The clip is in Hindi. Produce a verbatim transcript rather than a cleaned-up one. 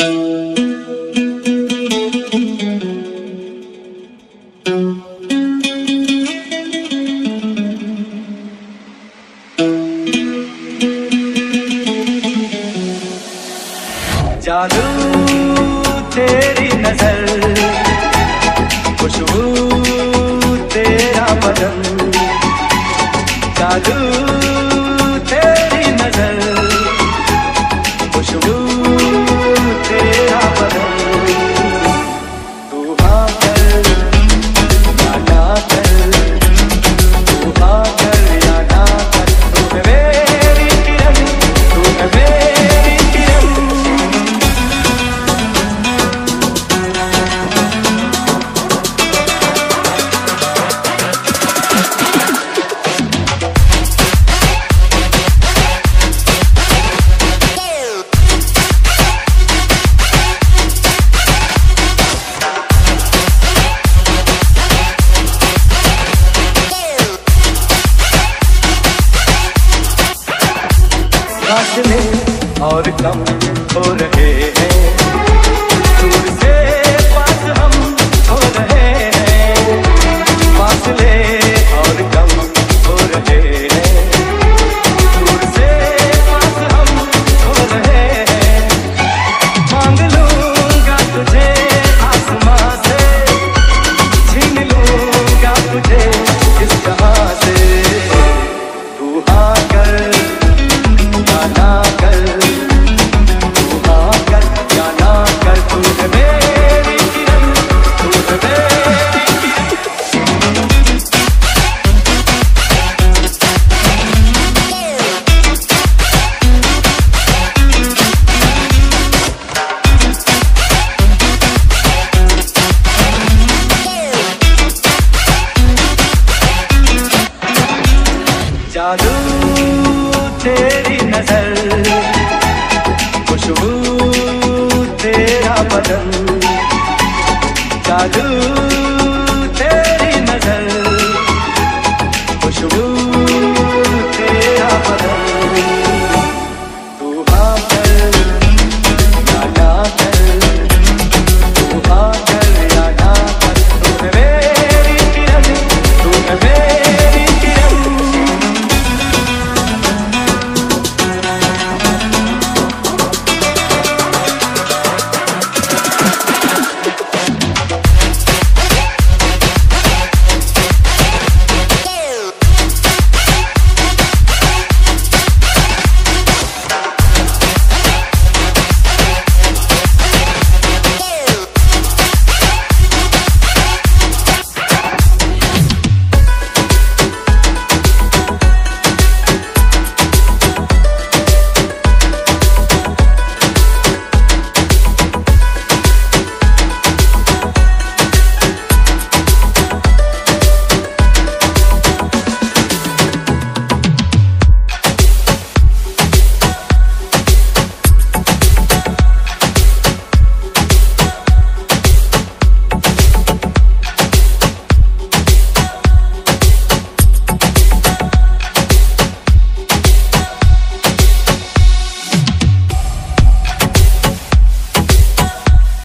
जादू तेरी नजर, खुशबू तेरा बदन, जादू तेरी नजर, खुशबू तेरा बदन, तू हाँ कर या ना कर, तू हाँ कर या ना कर, तू है मेरी किरण, तू है मेरी किरण। फासले और कम हो रहे हैं, दूर से पास हम हो रहे हैं, फासले और कम हो रहे हैं, दूर से पास हम हो रहे हैं, मांग लूंगा तुझे आसमां से, छीन लूंगा तुझे इस जहां से, तू हाँ कर ना कर, तू हाँ कर या ना कर, तू है मेरी किरण, तू है मेरी जादू तेरी नजर, खुशबू तेरा बदन,